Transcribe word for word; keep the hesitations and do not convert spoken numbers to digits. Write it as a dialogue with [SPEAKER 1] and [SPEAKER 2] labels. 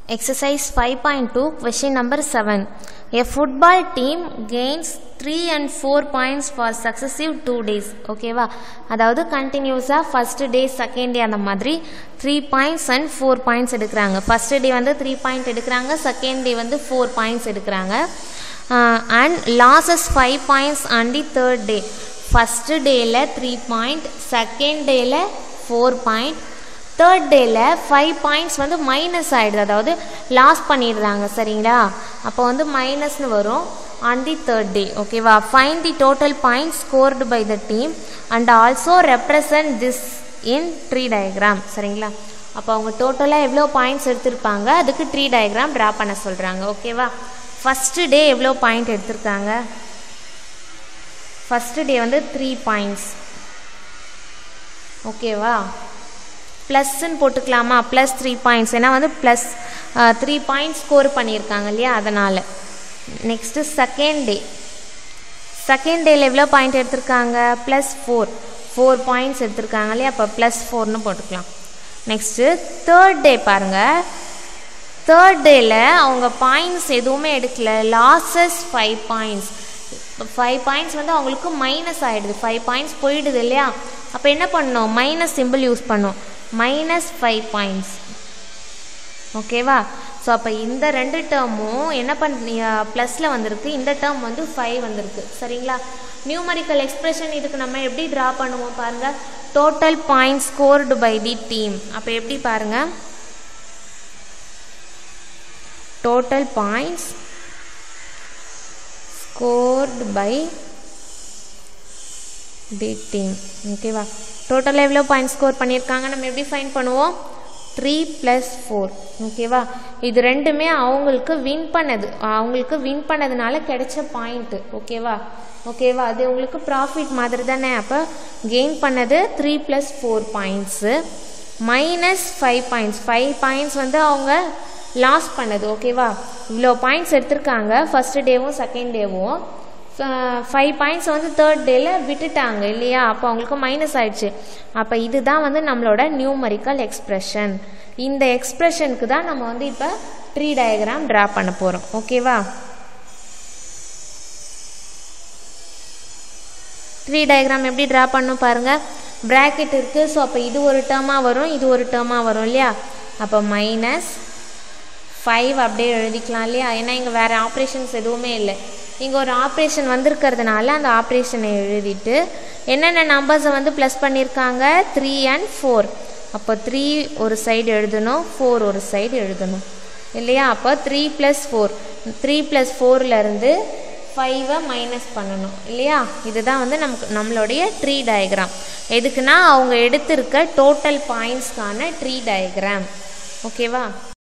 [SPEAKER 1] Exercise five point two, question number seven. A football team gains three and four points for successive two days. Okay va? அதாவது continuous-ஆ first day, second day அந்த மாதிரி three points and four points எடுக்கிறாங்க. First day வந்து three point எடுக்கிறாங்க, second day வந்து four points எடுக்கிறாங்க. Uh, and losses five points on the third day. First day-ல three point, second day-ல four point, தேர்ட் டேயில் ஃபைவ் பாயிண்ட்ஸ் வந்து minus ஆகிடுது, அதாவது லாஸ் பண்ணிடுறாங்க. சரிங்களா? அப்போ வந்து மைனஸ்னு வரும் ஆன் தி தேர்ட் டே. ஓகேவா? Find the total points scored by the team and also represent this in tree diagram. சரிங்களா? அப்போ அவங்க டோட்டலாக எவ்வளோ பாயிண்ட்ஸ் எடுத்திருப்பாங்க அதுக்கு ட்ரீ டயக்ராம் ட்ரா பண்ண சொல்கிறாங்க. ஓகேவா? ஃபஸ்ட்டு டே எவ்வளோ பாயிண்ட் எடுத்திருக்காங்க? ஃபஸ்ட்டு டே வந்து த்ரீ பாயிண்ட்ஸ். ஓகேவா? ப்ளஸ்ன்னு போட்டுக்கலாமா? ப்ளஸ் த்ரீ பாயிண்ட்ஸ், ஏன்னா வந்து ப்ளஸ் த்ரீ பாயிண்ட்ஸ் ஸ்கோர் பண்ணியிருக்காங்க இல்லையா, அதனால். Next second day. செகண்ட் டேயில் எவ்வளோ பாயிண்ட் எடுத்திருக்காங்க? ப்ளஸ் ஃபோர் ஃபோர் பாயிண்ட்ஸ் எடுத்திருக்காங்க இல்லையா, அப்போ ப்ளஸ் ஃபோர்னு போட்டுக்கலாம். நெக்ஸ்ட்டு தேர்ட் டே பாருங்கள். தேர்ட் டேயில் அவங்க பாயிண்ட்ஸ் எதுவுமே எடுக்கல, losses five points. Five points வந்து அவங்களுக்கு மைனஸ் ஆகிடுது, ஃபைவ் பாயிண்ட்ஸ் போயிடுது இல்லையா, அப்போ என்ன பண்ணணும்? மைனஸ் சிம்பிள் யூஸ் பண்ணணும். Minus five points. ஓகேவா? ஸோ அப்போ இந்த ரெண்டு டேர்மும் என்ன பண்ணி ப்ளஸில் வந்திருக்கு, இந்த டேர்ம் வந்து ஃபைவ் வந்திருக்கு. சரிங்களா? நியூமரிக்கல் எக்ஸ்பிரஷன் இதுக்கு நம்ம எப்படி ட்ரா பண்ணுவோம் பாருங்கள். Total point scored by the team. அப்போ எப்படி பாருங்கள், total points scored by the team. ஓகேவா? டோட்டலாக எவ்வளோ பாயிண்ட் ஸ்கோர் பண்ணியிருக்காங்க நம்ம எப்படி ஃபைண்ட் பண்ணுவோம்? Three plus four. ஓகேவா? இது ரெண்டுமே அவங்களுக்கு வின் பண்ணது, அவங்களுக்கு வின் பண்ணதுனால கிடைச்ச பாயிண்ட்டு. ஓகேவா? ஓகேவா? அது உங்களுக்கு ப்ராஃபிட் மாதிரி தானே. அப்போ கெயின் பண்ணது three plus four points minus five points. Five points வந்து அவங்க லாஸ் பண்ணது. ஓகேவா? இவ்வளோ பாயிண்ட்ஸ் எடுத்திருக்காங்க ஃபஸ்ட்டு டேவும் செகண்ட் டேவும். ஃபைவ் பாயிண்ட்ஸ் வந்து தேர்ட் டேயில் விட்டுட்டாங்க இல்லையா, அப்போ அவங்களுக்கு மைனஸ் ஆயிடுச்சு. அப்போ இதுதான் வந்து நம்மளோட நியூமரிக்கல் எக்ஸ்பிரஷன். இந்த எக்ஸ்பிரஷனுக்கு தான் நம்ம வந்து இப்போ ட்ரீ டயக்ராம் ட்ரா பண்ண போகிறோம். ஓகேவா? ட்ரீ டயக்ராம் எப்படி ட்ரா பண்ணணும் பாருங்கள். ப்ராக்கெட் இருக்குது, ஸோ அப்போ இது ஒரு டேர்மாக வரும், இது ஒரு டேர்மாக வரும் இல்லையா. அப்போ மைனஸ் ஃபைவ் அப்படியே எழுதிக்கலாம் இல்லையா, ஏன்னா இங்கே வேறு ஆப்ரேஷன்ஸ் எதுவுமே இல்லை. இங்கே ஒரு ஆப்ரேஷன் வந்திருக்கிறதுனால அந்த ஆப்ரேஷனை எழுதிட்டு என்னென்ன நம்பர்ஸை வந்து ப்ளஸ் பண்ணியிருக்காங்க, த்ரீ அண்ட் ஃபோர். அப்போ த்ரீ ஒரு சைடு எழுதணும், ஃபோர் ஒரு சைடு எழுதணும் இல்லையா. அப்போ three plus four, three plus ஃபோர்லேருந்து ஃபைவை மைனஸ் பண்ணணும் இல்லையா. இதுதான் வந்து நமக்கு நம்மளுடைய ட்ரீ டயக்ராம். எதுக்குன்னா அவங்க எடுத்திருக்க டோட்டல் பாயிண்ட்ஸ்க்கான ட்ரீ டயக்ராம். ஓகேவா?